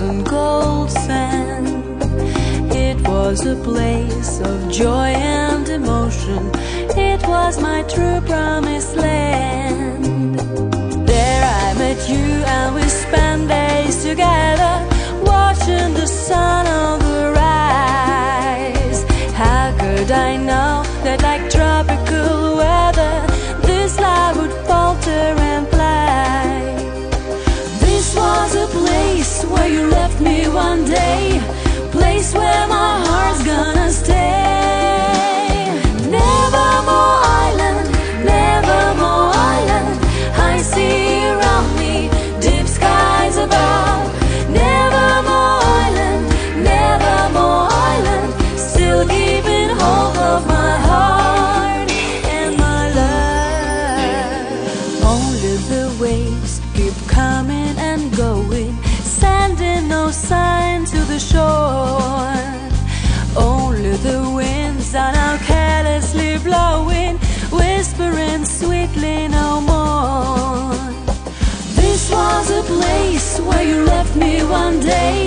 and cold sand. It was a place of joy and emotion. It was my true promised land. There I met you and we spent days together, watching the sun overrise. How could I know that like tropical weather, this love would falter and fly? This was a place where you left me one day, place where my heart's gonna stay. Nevermore island, nevermore island. I see around me, deep skies above. Nevermore island, nevermore island. Still keeping hold of my heart and my love. Only the waves keep coming and going, sending no sign to the shore. Only the winds are now carelessly blowing, whispering sweetly no more. This was a place where you left me one day,